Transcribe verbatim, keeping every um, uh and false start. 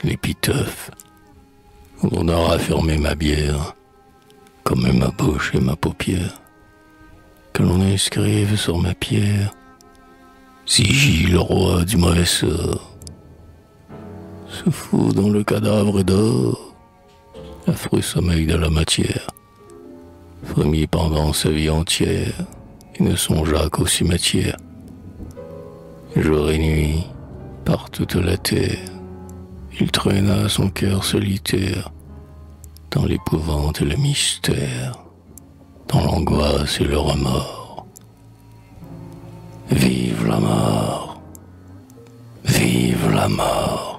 l'épitaphe, où on aura fermé ma bière, comme ma bouche et ma paupière, que l'on inscrive sur ma pierre, Sigil, roi du mauvais sort, se fout dans le cadavre d'or, l'affreux sommeil de la matière, frémit pendant sa vie entière, et ne songea qu'au cimetière. Jour et nuit, par toute la terre, il traîna son cœur solitaire, dans l'épouvante et le mystère, dans l'angoisse et le remords. Vive la mort, vive la mort.